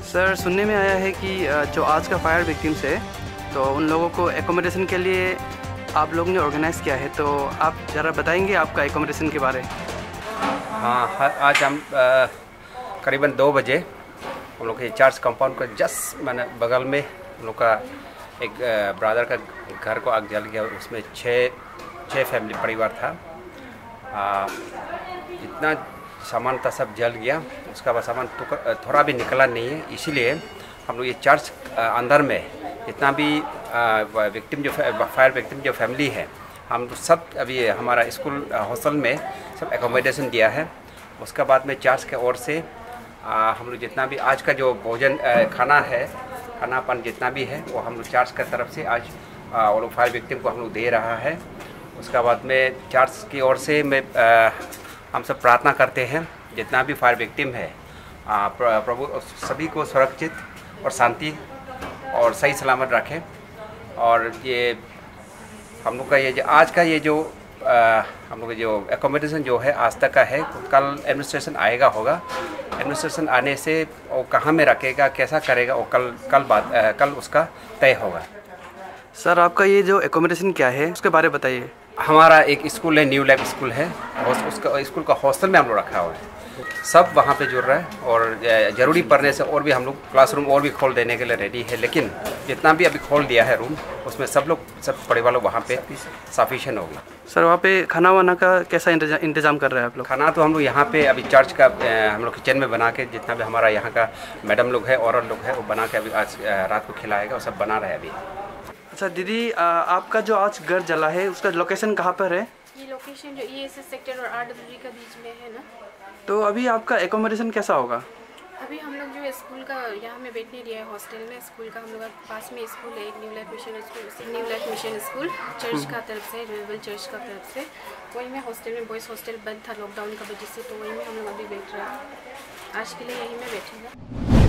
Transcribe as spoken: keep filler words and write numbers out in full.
Sir, सुनने में आया है कि जो आज का फायर विक्टिम्स है तो उन लोगों को एकोमोडेशन के लिए आप लोग ने ऑर्गेनाइज़ किया है, तो आप ज़रा बताएंगे आपका एकोमोडेशन के बारे? हाँ, आज हम करीबन दो बजे हम लोग के चर्च कंपाउंड का जस्ट मैंने बगल में हम लोग का एक ब्रदर का घर को आग जल गया। उसमें छः छः फैमिली परिवार था। आ, जितना सामान था सब जल गया। उसका बाद सामान थोड़ा भी निकला नहीं है। इसीलिए हम लोग ये चर्च अंदर में जितना भी विक्टिम जो फायर विक्टिम जो फैमिली है, हम सब अभी हमारा स्कूल हॉस्टल में सब एकोमोडेशन दिया है। उसका बाद में चर्च के ओर से आ, हम लोग जितना भी आज का जो भोजन खाना है, खाना पान जितना भी है वो हम लोग चर्च की तरफ से आज वो लोग फायर विक्टिम को हम लोग दे रहा है। उसका बाद में चर्च की ओर से मैं आ, हम सब प्रार्थना करते हैं जितना भी फायर विक्टिम है आ, प्रभु सभी को सुरक्षित और शांति और सही सलामत रखें। और ये हम लोग का ये जो आज का ये जो आ, हम लोग जो एकोमोडेशन जो है आज तक का है, कल एडमिनिस्ट्रेशन आएगा होगा। एडमिनिस्ट्रेशन आने से वो कहाँ में रखेगा, कैसा करेगा, वो कल कल बात आ, कल उसका तय होगा। सर, आपका ये जो एकोमोडेशन क्या है उसके बारे में बताइए। हमारा एक स्कूल है, न्यू लाइफ स्कूल है, उसका स्कूल का हॉस्टल में हम लोग रखा हुआ है। सब वहाँ पे जुड़ रहा है और ज़रूरी पड़ने से और भी हम लोग क्लासरूम और भी खोल देने के लिए रेडी है। लेकिन जितना भी अभी खोल दिया है रूम, उसमें सब लोग सब परिवार लोग वहाँ पे सफिशिएंट होगा। सर, वहाँ पे खाना वाना का कैसा इंतजाम कर रहे हैं आप लोग? खाना तो हम लोग यहाँ पे अभी चर्च का हम लोग किचन में बना के जितना भी हमारा यहाँ का मैडम लोग है, औरत लोग है, वो बना के अभी आज रात को खिलाएगा और सब बना रहे हैं अभी। अच्छा दीदी, आपका जो आज घर जला है उसका लोकेशन कहाँ पर है? ये लोकेशन जो ई एस एस सेक्टर और आर डब्ल्यू का बीच में है ना। तो अभी आपका एकोमोडेशन कैसा होगा? अभी हम लोग जो स्कूल का यहाँ में बैठने दिया है हॉस्टल में, स्कूल का हम लोग पास में स्कूल है, एक new life mission school, new life mission school church का तरफ से, रिवाइवल चर्च का तरफ से। वही में हॉस्टल में बॉयज़ हॉस्टल बंद था लॉकडाउन का वजह से, तो वही में हम लोग अभी बैठ रहे हैं। आज के लिए यहीं में बैठेंगे।